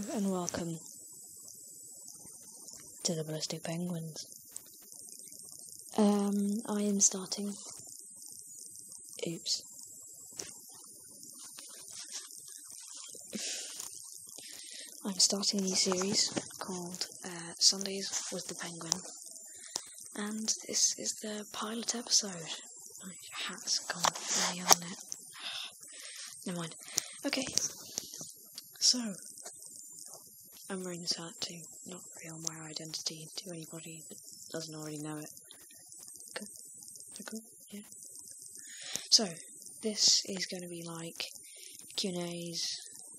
and welcome to the Ballistic Penguins. I am starting. Oops. I'm starting a new series called Sundays with the Penguin, and this is the pilot episode. My hat's gone way on it. Never mind. Okay, so I'm wearing this hat to not reveal my identity to anybody that doesn't already know it. Good. Is that cool? Yeah. So this is going to be like Q&A's,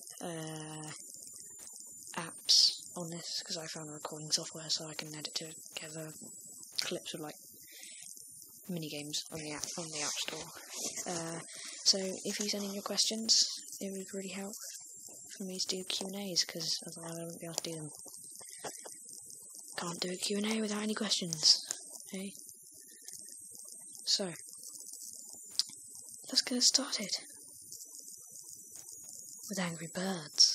apps on this, because I found recording software so I can edit together clips of like mini games on the app store. So if you send in your questions, it would really help for me to do Q&A's, because otherwise I wouldn't be able to do them. Can't do a Q&A without any questions, okay? So let's get started with Angry Birds.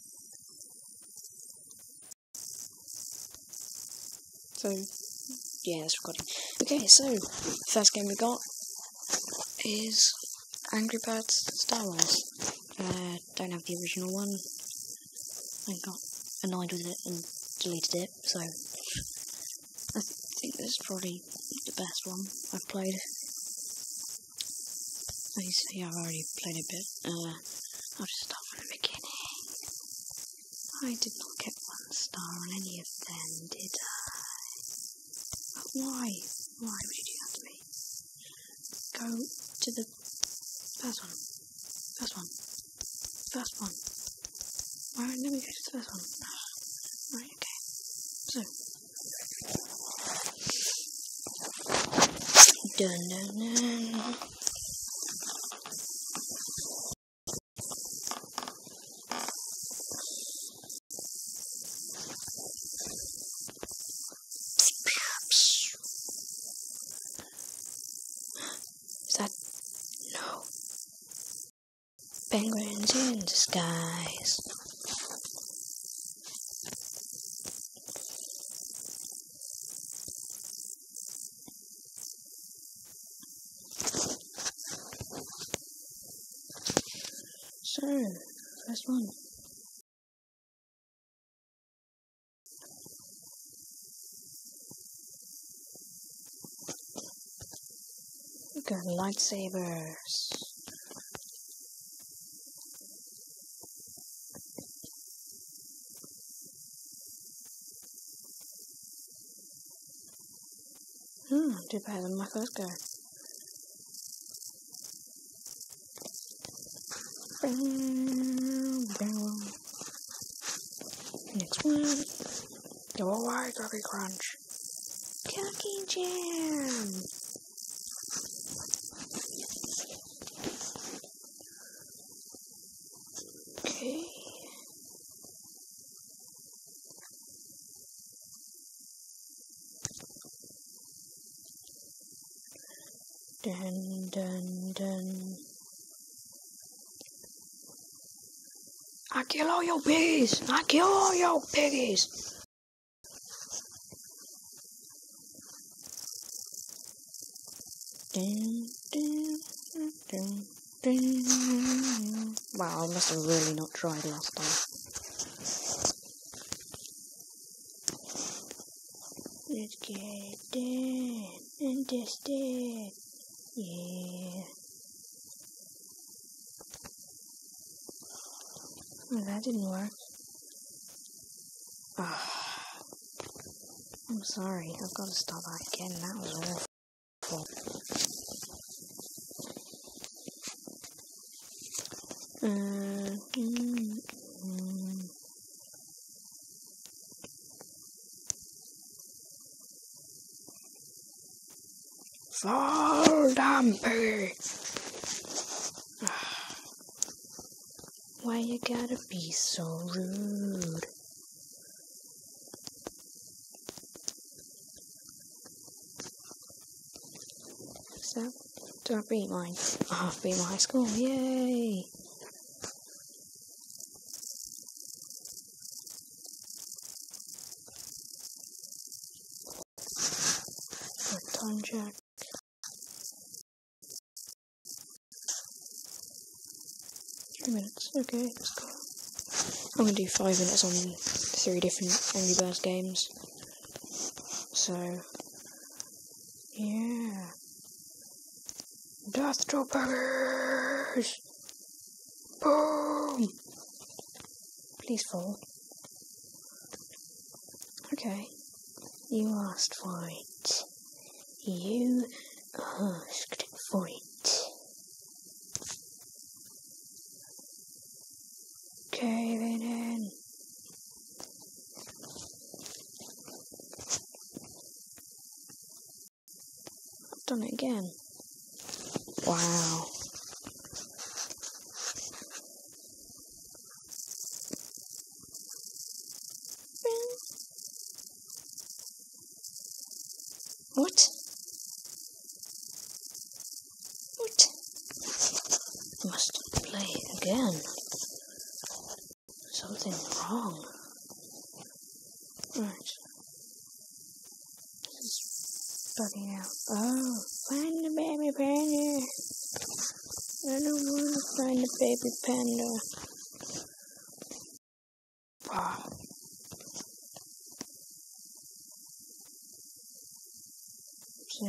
So, yeah, it's recording. Okay, so, first game we got is Angry Birds Star Wars. Don't have the original one. I got annoyed with it and deleted it, so I think this is probably the best one I've played. As you see, I've already played a bit. I'll just start from the beginning. I did not get 1 star on any of them, did I? Why? Why would you do that to me? Go to the first one. First one. Alright, let me go to the first one. Right, okay. So. Dun dun dun. Is that? No. Penguins in disguise. So, first one. We've got lightsabers. Do better than my first go. Next one. Go away, Cookie Crunch. Cookie Jam. Okay. Dun dun dun. I kill all your piggies! I kill all your piggies! Dun, dun, dun, dun. Wow, I must have really not tried last time. Let's get down and test it. Yeah. Oh, that didn't work. I'm sorry, I've got to start that again. That was awful. Fall down, piggy! Why you gotta be so rude? So, do I beat mine? Oh, I beat my high school, yay! time check. Minutes. Okay, let's go. I'm gonna do 5 minutes on 3 different Angry Birds games. So, yeah. Death Troopers! Boom! Please fall. Okay. You asked for it. You asked for it. Caving in. I've done it again. Wow. What? What? I must play again. Something wrong. Right. This is bugging out. Oh, find the baby panda. I don't want to find the baby panda. Wow. So,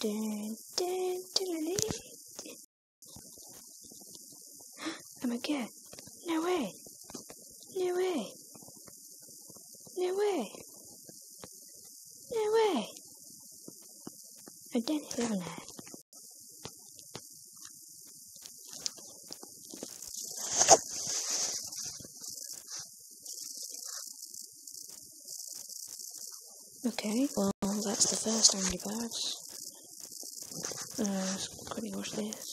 I'm a kid. No way. No way. No way. No way. I've done it, haven't I? Okay, well, that's the first Angry Birds. Let's quickly watch this.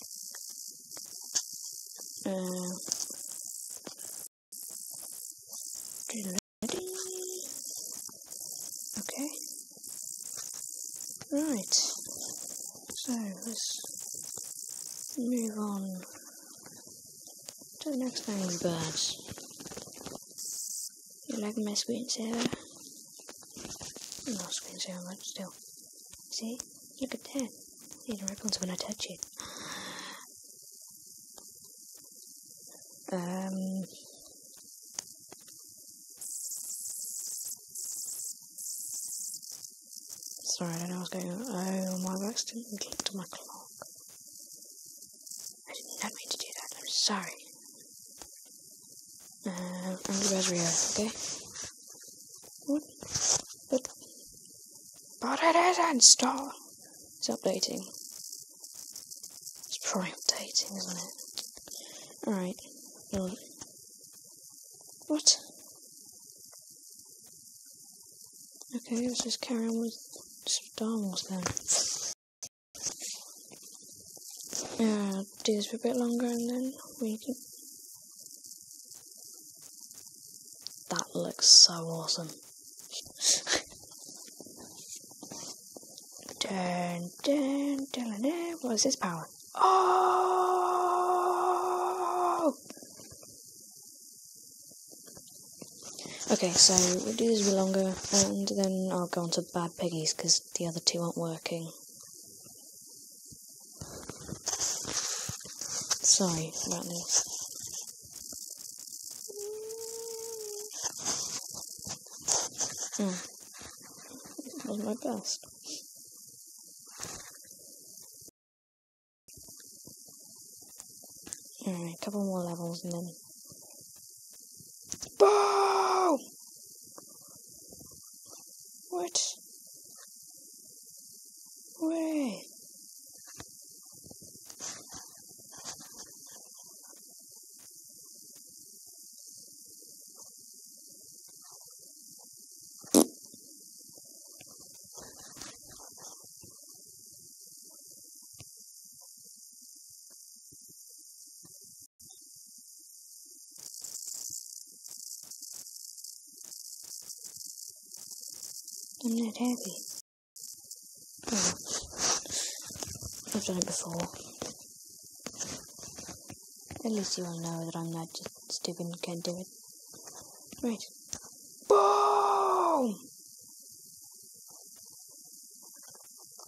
Okay. Right. So, let's move on to the next Angry Birds. You like my screensaver? Not screensaver much still. See? Look at that. It ripples when I touch it. Sorry, I don't know what's going on. Oh, my accidentally clicked on my clock. I did not mean to do that. I'm sorry. Angry Birds Rio, okay? What? But it isn't. Stop. It's updating. It's probably updating, isn't it? Alright. Well, what? Okay, let's just carry on with Star Wars then. Yeah, do this for a bit longer and then we can... That looks so awesome. Dun, dun, dun, dun. What is this power? Oh! Okay, so we'll do this a bit longer and then I'll go on to Bad Piggies because the other two aren't working. Sorry about this. That was my best. Alright, a couple more levels and then... Boom! What? Wait. I'm not happy. Oh. I've done it before. At least you all know that I'm not just stupid and can't do it. Right. Boom!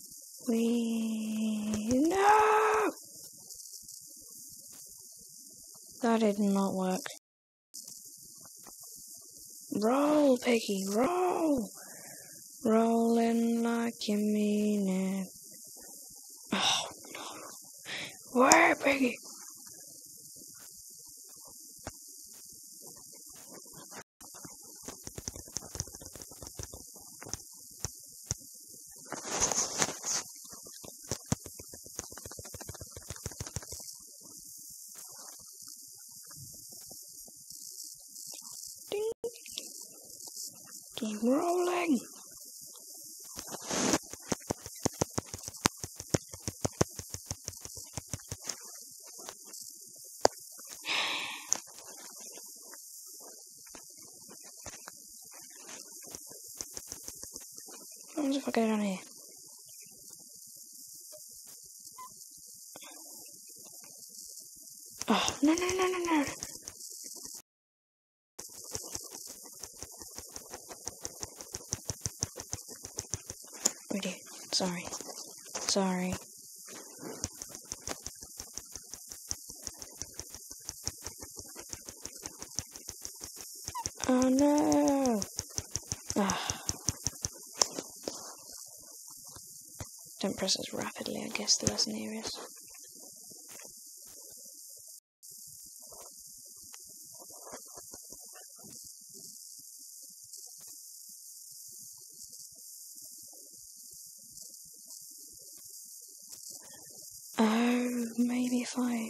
No! That did not work. Roll, Piggy, roll! Rolling like you mean it. Oh, no. Where, Piggy? Keep rolling. What happens if I go down here? Oh, no. Really? Sorry. Oh no! Ah. Don't press as rapidly, I guess the lesson here is. Oh, maybe if I...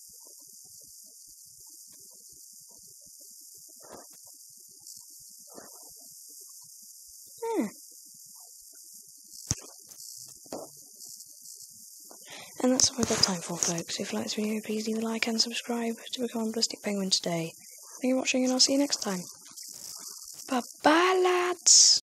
And that's all I've got time for, folks. If you like this video, please leave a like and subscribe to become a Ballistic Penguin today. Thank you for watching, and I'll see you next time. Bye-bye, lads!